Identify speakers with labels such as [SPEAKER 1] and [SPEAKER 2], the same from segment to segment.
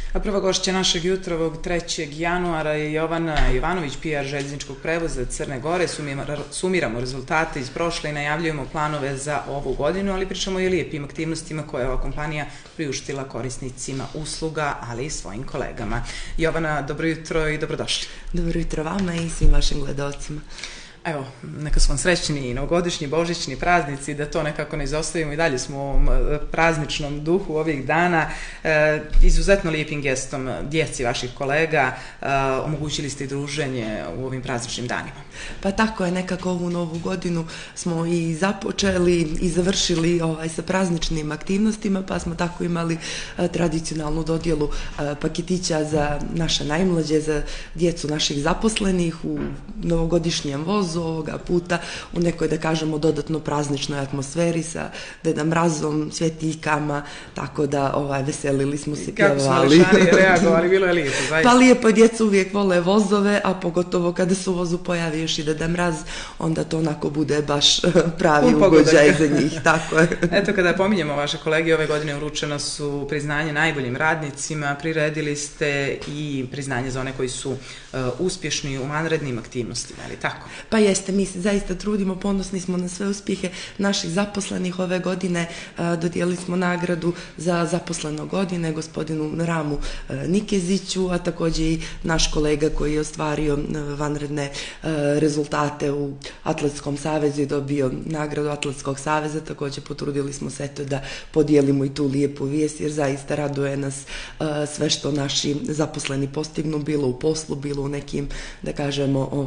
[SPEAKER 1] A prva gošća našeg jutra ovog 3. januara je Jovana Jovanović, PR željezničkog prevoza Crne Gore. Sumiramo rezultate iz prošle i najavljujemo planove za ovu godinu, ali pričamo i o lijepim aktivnostima koje je ova kompanija priuštila korisnicima usluga, ali i svojim kolegama. Jovana, dobro jutro i dobrodošli.
[SPEAKER 2] Dobro jutro vama i svim vašim gledalcima.
[SPEAKER 1] Evo, neka su vam srećni i novogodišnji, božićni praznici, da to nekako ne izostavimo i dalje smo u ovom prazničnom duhu ovih dana. Izuzetno lijepim gestom djeci vaših kolega omogućili ste i druženje u ovim prazničnim danima.
[SPEAKER 2] Pa tako je, nekako ovu novu godinu smo i započeli i završili sa prazničnim aktivnostima, pa smo tako imali tradicionalnu dodjelu paketića za naše najmlađe, za djecu naših zaposlenih u novogodišnjem vozu, ovoga puta u nekoj, da kažemo, dodatno prazničnoj atmosferi sa Deda Mrazom, svjetiljkama, tako da veselili smo se, pjevali.
[SPEAKER 1] Kako smo lišari reagovali, bilo je lijepo, zaista.
[SPEAKER 2] Pa lijepo, djeca uvijek vole vozove, a pogotovo kada se u vozu pojavi još i Deda Mraz, onda to onako bude baš pravi ugođaj za njih, tako je.
[SPEAKER 1] Eto, kada pominjemo vaše kolege, ove godine uručeno su priznanje najboljim radnicima, priredili ste i priznanje za one koji su uspješni u vanrednim aktivnostima, ali tako?
[SPEAKER 2] Pa jeste, mi se zaista trudimo, ponosni smo na sve uspjehe naših zaposlenih. Ove godine dodijelili smo nagradu za zaposleno godine gospodinu Ramu Nikeziću, a također i naš kolega koji je ostvario vanredne rezultate u Atletskom savezu i dobio nagradu Atletskog saveza. Također potrudili smo se da podijelimo i tu lijepu vijest, jer zaista raduje nas sve što naši zaposleni postignu, bilo u poslu, bilo u nekim, da kažemo,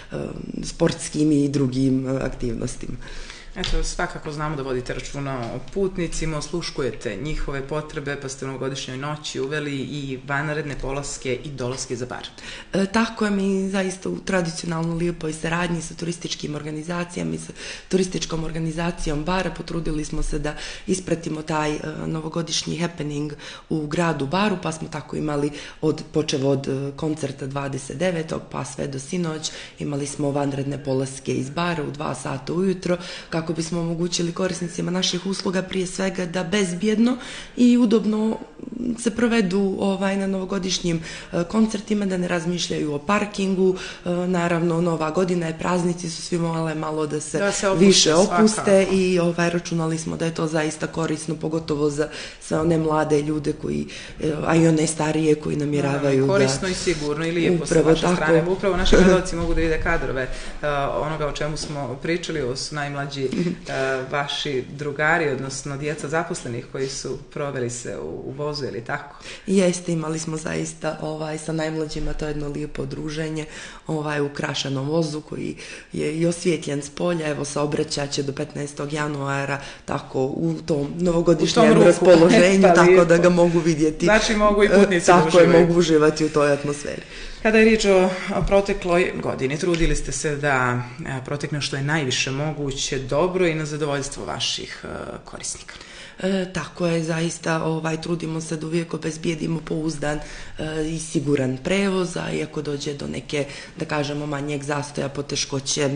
[SPEAKER 2] sportskim i drugim aktivnostima.
[SPEAKER 1] Eto, svakako znamo da vodite računa o putnicima, osluškujete njihove potrebe, pa ste u novogodišnjoj noći uveli i vanredne polaske i dolaske za bar.
[SPEAKER 2] Tako je, mi zaista u tradicionalno lijepoj saradnji sa turističkim organizacijama i sa turističkom organizacijom Bara potrudili smo se da ispratimo taj novogodišnji happening u gradu Baru, pa smo tako imali počev od koncerta 29. pa sve do sinoć, imali smo vanredne polaske iz Bara u 2 sata ujutro, kako bismo omogućili korisnicima naših usluga prije svega da bezbjedno i udobno se provedu na novogodišnjim koncertima, da ne razmišljaju o parkingu. Naravno, nova godina je, praznici su, svi mole malo da se više opuste i računali smo da je to zaista korisno, pogotovo za sve one mlade ljude koji, a i one starije koji namjeravaju
[SPEAKER 1] korisno i sigurno i lijepo sa vaše strane. Upravo naši gledalci mogu da vide kadrove onoga o čemu smo pričali, ovo su najmlađi vaši drugari, odnosno djeca zaposlenih koji su proveli se u vozu, ili tako?
[SPEAKER 2] Jeste, imali smo zaista sa najmlađima to jedno lijepo druženje u ukrašenom vozu koji je i osvjetljen s polja, evo saobraćat će do 15. januara tako u tom novogodišnjem raspoloženju, tako da ga mogu vidjeti.
[SPEAKER 1] Znači mogu i putnici da uživaju.
[SPEAKER 2] Tako je, mogu uživati u toj atmosferi.
[SPEAKER 1] Kada je riječ o protekloj godini, trudili ste se da protekne što je najviše moguće dobro i na zadovoljstvo vaših korisnika.
[SPEAKER 2] Tako je, zaista trudimo se da uvijek obezbijedimo pouzdan i siguran prevoz, a iako dođe do neke, da kažemo, manjeg zastoja, poteškoće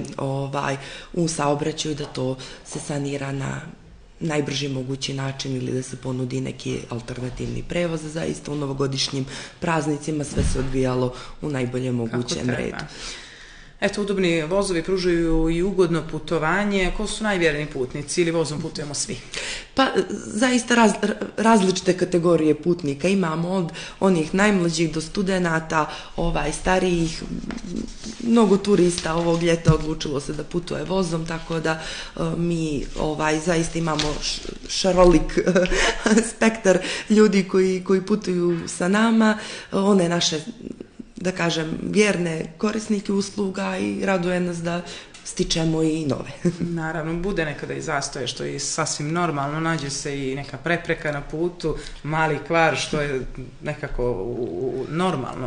[SPEAKER 2] u saobraćaju, da to se sanira na najbrži mogući način ili da se ponudi neki alternativni prevoz. Zaista u novogodišnjim praznicima sve se odvijalo u najboljem mogućem redu.
[SPEAKER 1] Eto, udobni vozovi pružaju i ugodno putovanje. Ko su najvjerniji putnici ili vozom putujemo svi?
[SPEAKER 2] Pa zaista različite kategorije putnika imamo, od onih najmlađih do studenata, starijih. Mnogo turista ovog ljeta odlučilo se da putuje vozom, tako da mi zaista imamo šarolik spektar ljudi koji putuju sa nama, one naše, da kažem, vjerne korisnike usluga, i raduje nas da stičemo i nove.
[SPEAKER 1] Naravno, bude nekada i zastoje, što je sasvim normalno, nađe se i neka prepreka na putu, mali kvar, što je nekako normalno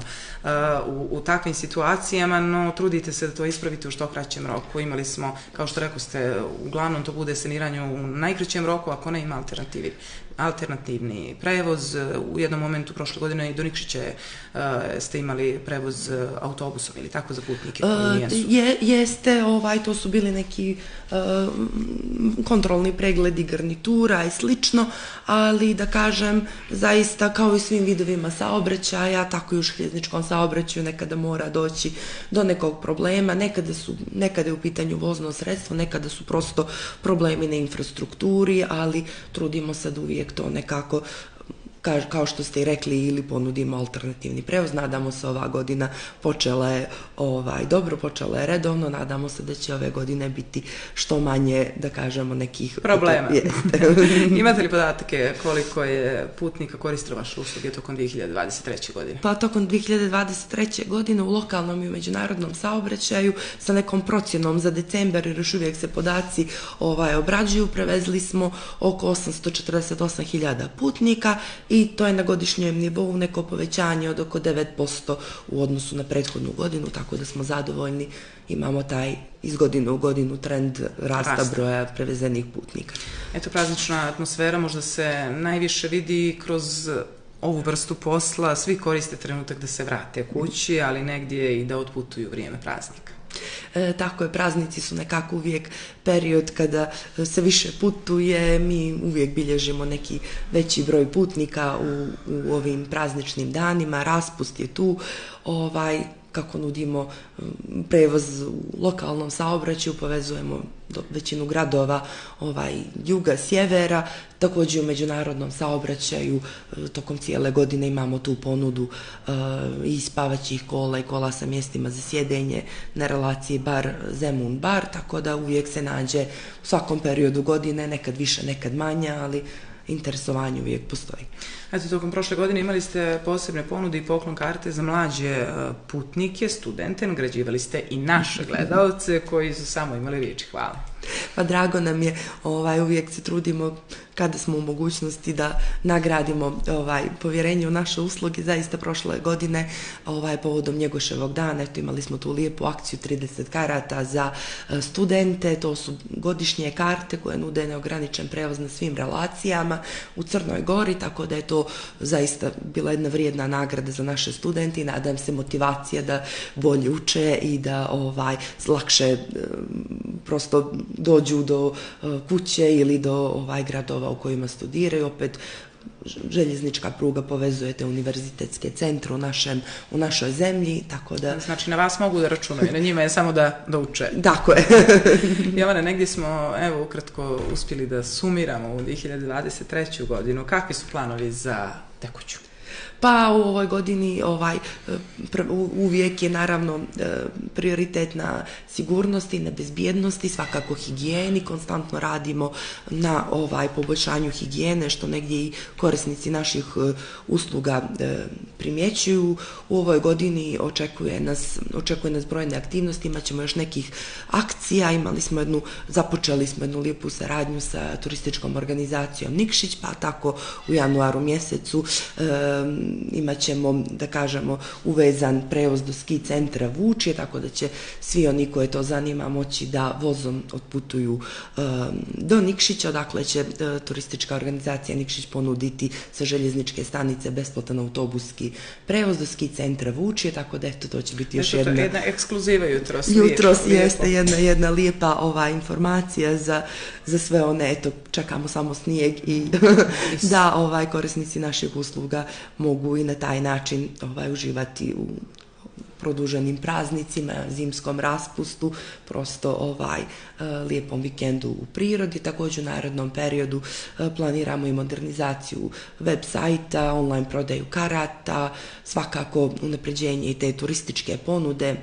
[SPEAKER 1] u takvim situacijama, no trudite se da to ispravite u što kraćem roku. Imali smo, kao što rekao ste, uglavnom to bude saniranje u najkraćem roku, ako ne ima alternativni prevoz. U jednom momentu prošle godine i do Nikšića ste imali prevoz autobusom ili tako za putnike koji nijesu?
[SPEAKER 2] Jeste, to su bili neki kontrolni pregledi garnitura i slično, ali da kažem, zaista kao i svim vidovima saobraćaja, tako i u željezničkom saobraćaju nekada mora doći do nekog problema, nekada je u pitanju vozno sredstvo, nekada su prosto problemi na infrastrukturi, ali trudimo se da uvijek to nekako, kao što ste i rekli, ili ponudimo alternativni prevoz. Nadamo se ova godina počela je dobro, počela je redovno, nadamo se da će ove godine biti što manje, da kažemo, nekih
[SPEAKER 1] problema. Imate li podatke koliko je putnika koristilo vaše usluge tokom 2023. godine?
[SPEAKER 2] Pa tokom 2023. godine u lokalnom i međunarodnom saobraćaju sa nekom procjenom za decembar, jer još uvijek se podaci obrađuju, prevezli smo oko 848.000 putnika i to je na godišnjem nivou neko povećanje od oko 9% u odnosu na prethodnu godinu, tako da smo zadovoljni. Imamo taj iz godine u godinu trend rasta broja prevezenih putnika.
[SPEAKER 1] Eto, praznična atmosfera možda se najviše vidi kroz ovu vrstu posla. Svi koriste trenutak da se vrate kući, ali negdje i da otputuju vrijeme praznika.
[SPEAKER 2] Tako je, praznici su nekako uvijek period kada se više putuje, mi uvijek bilježimo neki veći broj putnika u ovim prazničnim danima, raspust je tu, kako nudimo prevoz u lokalnom saobraćaju, povezujemo većinu gradova juga, sjevera, također u međunarodnom saobraćaju tokom cijele godine imamo tu ponudu i spavaćih kola i kola sa mjestima za sjedenje na relaciji Bar-Zemun-Bar, tako da uvijek se nađe u svakom periodu godine, nekad više, nekad manje, ali interesovanje uvijek postoji.
[SPEAKER 1] Eto, tokom prošle godine imali ste posebne ponude i poklon karte za mlađe putnike, studente, nagrađivali ste i naše gledalce koji su samo imali riječi hvale.
[SPEAKER 2] Pa drago nam je, uvijek se trudimo kada smo u mogućnosti da nagradimo povjerenje u naše usluge. Zaista prošle godine povodom Njegoševog dana imali smo tu lijepu akciju 30 karata za studente, to su godišnje karte koje nude neograničen prevoz na svim relacijama u Crnoj Gori, tako da je to zaista bila jedna vrijedna nagrada za naše studente i nadam se motivacija da bolje uče i da lakše prosto dođu do kuće ili do gradova u kojima studiraju. Opet željeznička pruga povezuje te univerzitetske centre u našoj zemlji, tako da...
[SPEAKER 1] Znači, na vas mogu da računaju, na njima je samo da uče.
[SPEAKER 2] Tako je.
[SPEAKER 1] Jovana, negdje smo, ukratko uspjeli da sumiramo u 2023. godinu. Kakvi su planovi za tekuću?
[SPEAKER 2] Pa u ovoj godini uvijek je naravno prioritet na sigurnosti, na bezbjednosti, svakako higijeni, konstantno radimo na poboljšanju higijene, što negdje i korisnici naših usluga primjećuju. U ovoj godini očekuje nas brojne aktivnosti, imat ćemo još nekih akcija, započeli smo jednu lijepu saradnju sa turističkom organizacijom Nikšić, pa tako u januaru mjesecu imat ćemo, da kažemo, uvezan prevoz do ski centra Vučje, tako da će svi oni koje to zanima moći da vozom otputuju do Nikšića, odakle će turistička organizacija Nikšić ponuditi sa željezničke stanice besplatan autobuski prevoz do ski centra Vučje, tako da to će biti još
[SPEAKER 1] jedna ekskluziva jutros.
[SPEAKER 2] Jutros jeste jedna lijepa informacija za sve one, čekamo samo snijeg i da korisnici naših usluga mogu i na taj način uživati u produženim praznicima, zimskom raspustu, prosto lijepom vikendu u prirodi. Također u narednom periodu planiramo i modernizaciju web sajta, online prodaju karata, svakako unapređenje i te turističke ponude,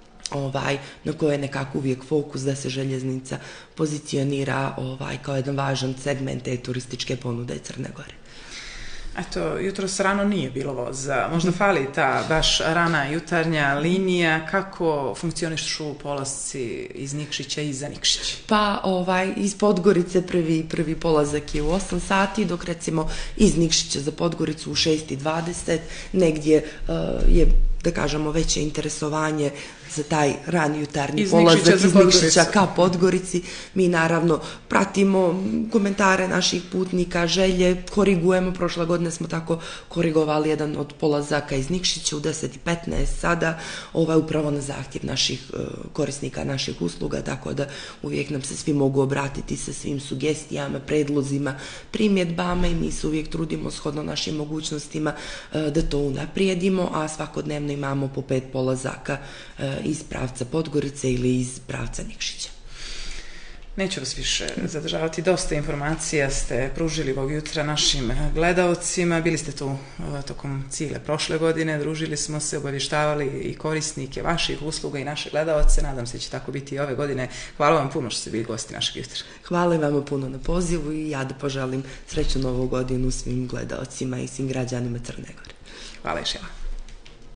[SPEAKER 2] na koje je nekako uvijek fokus da se željeznica pozicionira kao jedan važan segment te turističke ponude Crne Gore.
[SPEAKER 1] Eto, jutros rano nije bilo voza, možda fali ta baš rana jutarnja linija. Kako funkcionišu polasci iz Nikšića i za Nikšić?
[SPEAKER 2] Pa iz Podgorice prvi polazak je u 8 sati, dok recimo iz Nikšića za Podgoricu u 6:20, negdje je, da kažemo, veće interesovanje za taj rani jutarnji
[SPEAKER 1] Iz
[SPEAKER 2] polazak
[SPEAKER 1] Nikšića
[SPEAKER 2] iz
[SPEAKER 1] za
[SPEAKER 2] Nikšića
[SPEAKER 1] Podgoricu.
[SPEAKER 2] ka Podgorici. Mi naravno pratimo komentare naših putnika, želje, korigujemo. Prošle godine smo tako korigovali jedan od polazaka iz Nikšića u 10:15 sada, upravo na zahtjev naših korisnika, naših usluga, tako da uvijek nam se svi mogu obratiti sa svim sugestijama, predlozima, primjedbama i mi se uvijek trudimo shodno našim mogućnostima da to unaprijedimo, a svakodnevno imamo po 5 polazaka iz pravca Podgorice ili iz pravca Nikšića.
[SPEAKER 1] Neću vas više zadržavati, dosta informacija ste pružili ovog jutra našim gledaocima, bili ste tu tokom cijele prošle godine, družili smo se, obavještavali i korisnike vaših usluga i naše gledaoce, nadam se da će tako biti i ove godine. Hvala vam puno što ste bili gosti našeg jutra.
[SPEAKER 2] Hvala vam puno na pozivu i ja da poželim srećnu novu godinu svim gledaocima i svim građanima Crne Gore.
[SPEAKER 1] Hvala još jednom.